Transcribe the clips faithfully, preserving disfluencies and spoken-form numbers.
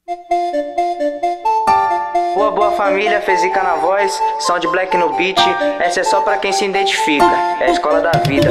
Boa, boa família, Fezica na voz, Sound Black no beat. Essa é só pra quem se identifica, é a escola da vida.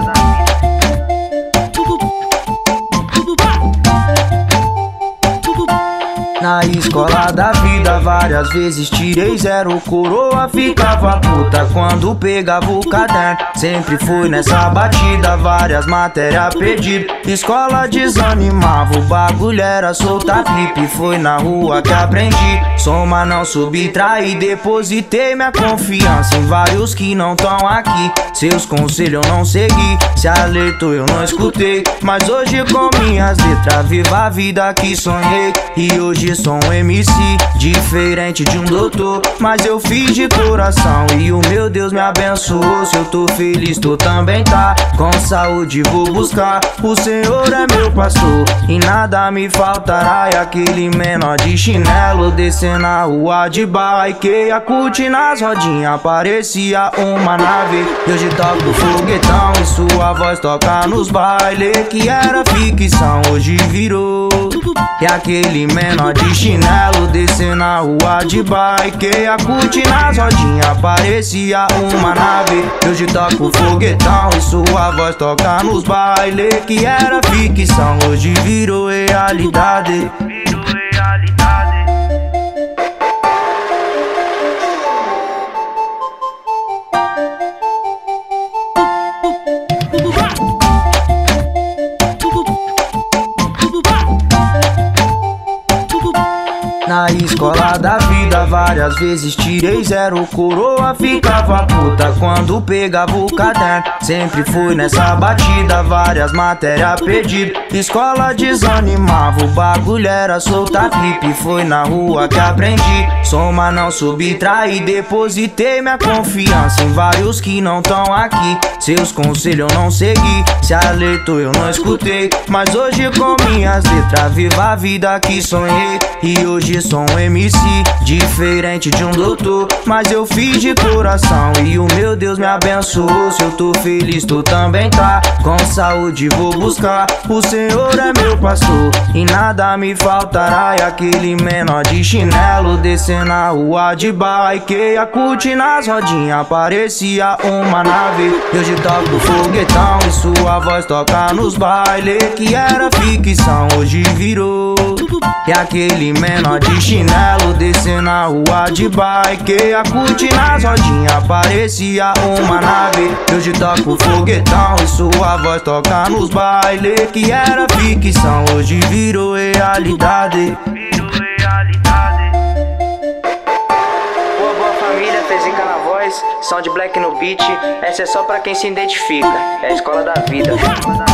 Na escola da vida várias vezes tirei zero, coroa ficava puta quando pegava o caderno. Sempre fui nessa batida, várias matérias perdidas. Escola desanimava, o bagulho era soltar pipe. Foi na rua que aprendi, soma não subtrair. Depositei minha confiança em vários que não tão aqui. Seus conselhos eu não segui, se alertou eu não escutei. Mas hoje com minhas letras vivo a vida que sonhei. E hoje sou um M C, diferente de um doutor, mas eu fiz de coração e o meu Deus me abençoou. Se eu tô feliz, tu também tá. Com saúde vou buscar, o Senhor é meu pastor e nada me faltará. E aquele menor de chinelo descendo na rua de bike, a curte nas rodinhas, parecia uma nave. E hoje toco foguetão e sua voz toca nos bailes. Que era ficção, hoje virou. E aquele menor de chinelo descendo na rua de bike, a curte nas rodinhas, parecia uma nave. Hoje toco foguetão e sua voz toca nos bailes. Que era ficção, hoje virou realidade. Virou realidade. Na escola da vida várias vezes tirei zero, coroa ficava puta quando pegava o caderno. Sempre fui nessa batida, várias matérias perdidas. Escola desanimava, o bagulho era soltar pipe. Foi na rua que aprendi, soma não subtrair. Depositei minha confiança em vários que não tão aqui. Seus conselhos eu não segui, se alertou eu não escutei. Mas hoje com minhas letras vivo a vida que sonhei. E hoje sou um M C, diferente de um doutor, mas eu fiz de coração e o meu Deus me abençoou. Se eu tô feliz, tu também tá. Com saúde vou buscar, o Senhor é meu pastor e nada me faltará. E aquele menor de chinelo descendo na rua de bike, a curte nas rodinhas, parecia uma nave. Hoje toco foguetão e sua voz toca nos bailes. Que era ficção, hoje virou. E aquele menor de chinelo descendo na rua de bike, a curte nas rodinhas, parecia uma nave. Hoje toco foguetão e sua voz toca nos bailes. Que era ficção, hoje virou realidade. Virou realidade. Boa, boa família, Fezica na voz, Sound Black no beat. Essa é só pra quem se identifica, é a escola da vida.